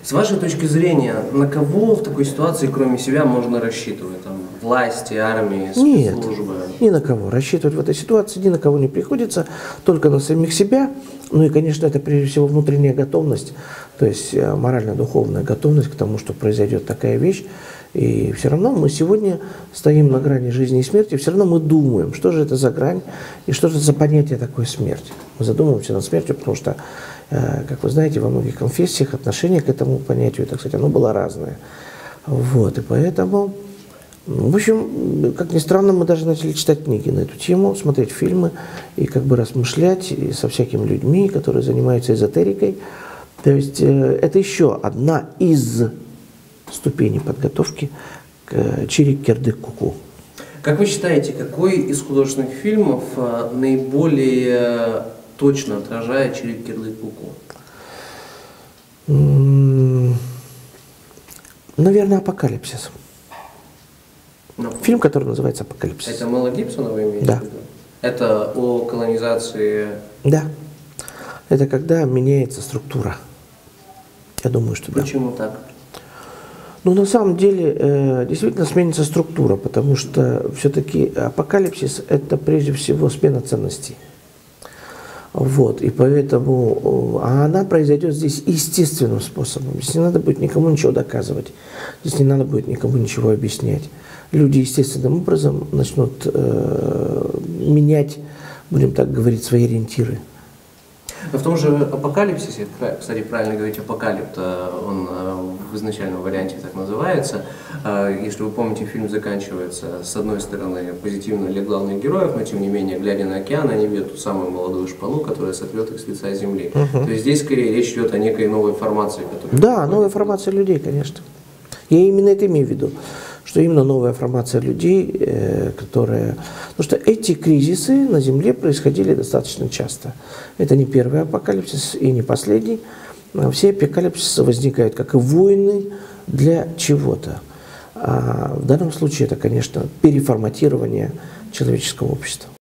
С вашей точки зрения, на кого в такой ситуации, кроме себя, можно рассчитывать? Там, власти, армии, спецслужбы? Нет, ни на кого. Рассчитывать в этой ситуации ни на кого не приходится, только на самих себя. Ну и, конечно, это прежде всего внутренняя готовность, то есть морально-духовная готовность к тому, что произойдет такая вещь. И все равно мы сегодня стоим на грани жизни и смерти, все равно мы думаем, что же это за грань и что же это за понятие такое смерть. Мы задумываемся над смертью, потому что, как вы знаете, во многих конфессиях отношение к этому понятию, так сказать, оно было разное. Вот, и поэтому, в общем, как ни странно, мы даже начали читать книги на эту тему, смотреть фильмы и как бы размышлять и со всякими людьми, которые занимаются эзотерикой. То есть это еще одна из ступеней подготовки к Чирик-Кирдык-Куку. Как вы считаете, какой из художественных фильмов наиболее точно отражает Чирик-Кирдык-Куку? Наверное, «Апокалипсис». Фильм, который называется «Апокалипсис». Это Мела Гибсона вы имеете в виду? Это о колонизации? Да. Это когда меняется структура. Я думаю, что да. Почему так? Ну, на самом деле, действительно сменится структура, потому что все-таки апокалипсис – это прежде всего смена ценностей. Вот, и поэтому она произойдет здесь естественным способом. Здесь не надо будет никому ничего доказывать, здесь не надо будет никому ничего объяснять. Люди естественным образом начнут менять, будем так говорить, свои ориентиры. Но в том же «Апокалипсисе», кстати, правильно говорить «Апокалипт», он в изначальном варианте так называется. Если вы помните, фильм заканчивается, с одной стороны, позитивно для главных героев, но тем не менее, глядя на океан, они видят ту самую молодую шпану, которая сотрет их с лица земли. То есть здесь скорее речь идет о некой новой формации, которая... Да, новая формация людей, конечно. Я именно это имею в виду, что именно новая формация людей, которая... Потому что эти кризисы на Земле происходили достаточно часто. Это не первый апокалипсис и не последний. Все апокалипсисы возникают как и войны для чего-то. А в данном случае это, конечно, переформатирование человеческого общества.